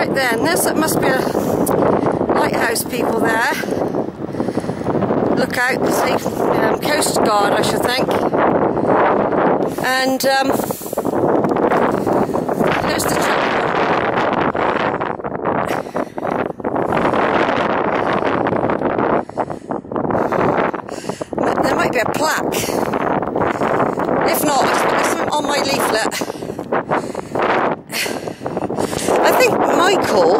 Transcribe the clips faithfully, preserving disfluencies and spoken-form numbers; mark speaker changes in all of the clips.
Speaker 1: Right then, there's, that must be a lighthouse people there. Look out, say, um, Coast Guard, I should think. And um, there's the chapel. There might be a plaque. If not, there's something on my leaflet. I think Michael,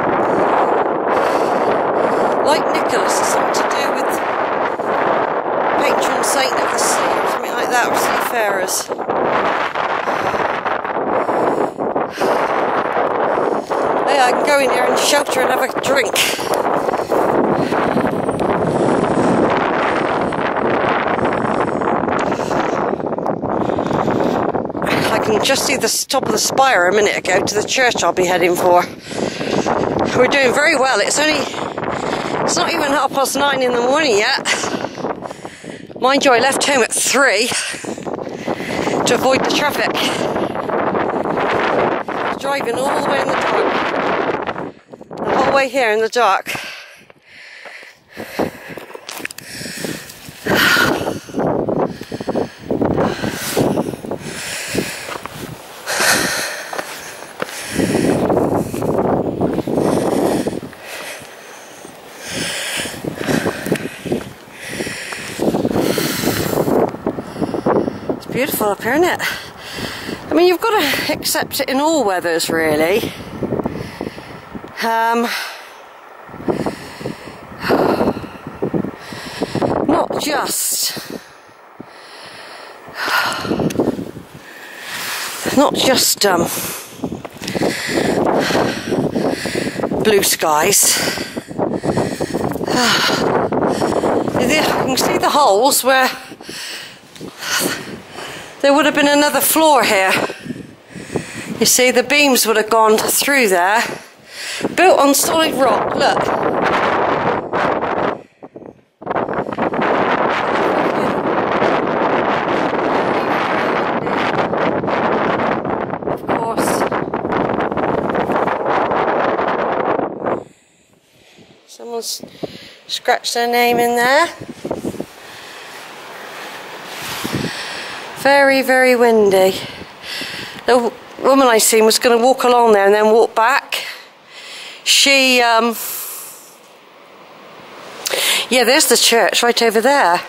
Speaker 1: like Nicholas, has something to do with patron saint of the sea, or something like that, or seafarers. Yeah, I can go in here and shelter and have a drink. I can just see the top of the spire a minute ago to the church I'll be heading for. We're doing very well. It's only, it's not even half past nine in the morning yet. Mind you, I left home at three to avoid the traffic. Driving all the way in the dark. The whole way here in the dark. Beautiful up here, isn't it? I mean, you've got to accept it in all weathers, really. Um, not just, not just um, blue skies. You can see the holes where there would have been another floor here. You see, the beams would have gone through there. Built on solid rock, look. Of course. Someone's scratched their name in there. Very, very windy. The woman I seen was going to walk along there and then walk back. She, um... yeah, there's the church right over there.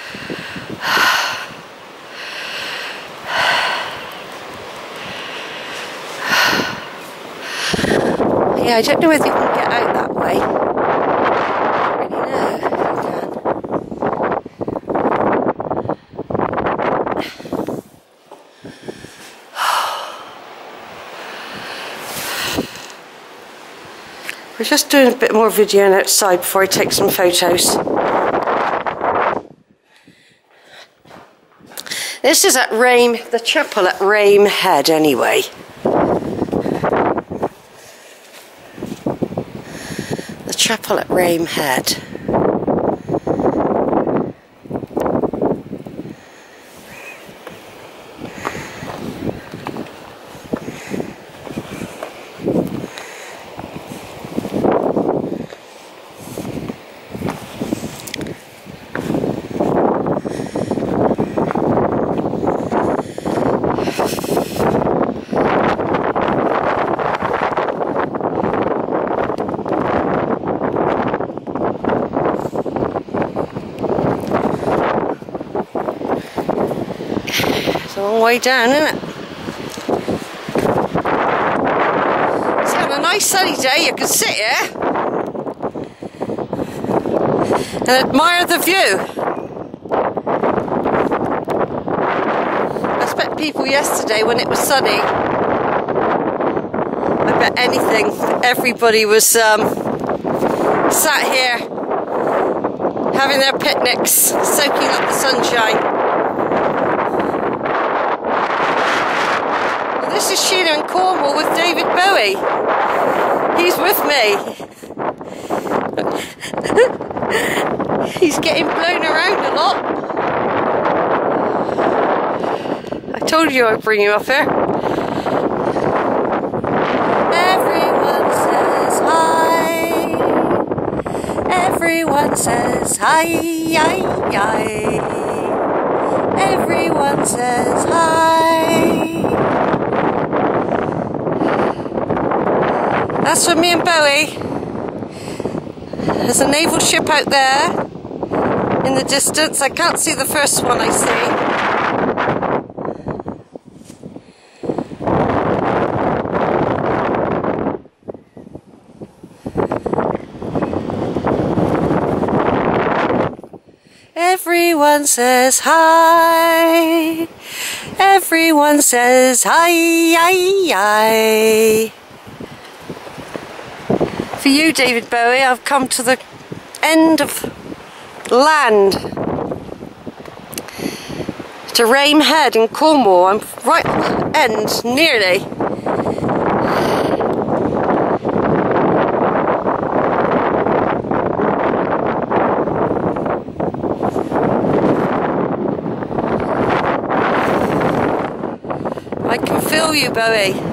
Speaker 1: Yeah, I don't know whether you can get out that way. I don't really know if you can. We're just doing a bit more videoing outside before I take some photos. This is at Rame, the chapel at Rame Head anyway. The chapel at Rame Head. A long way down, isn't it? It's had a nice sunny day. You can sit here and admire the view. I expect people yesterday when it was sunny, I bet anything, everybody was um, sat here having their picnics, soaking up the sunshine. This is Sheila in Cornwall with David Bowie. He's with me. He's getting blown around a lot. I told you I'd bring you up here. Everyone's Everyone says hi, hi, hi. Everyone says hi. That's for me and Bowie. There's a naval ship out there in the distance. I can't see the first one I see. Everyone says hi. Everyone says hi, hi, hi. For you, David Bowie, I've come to the end of land. To Rame Head in Cornwall. I'm right at the end, nearly. I can feel you, Bowie.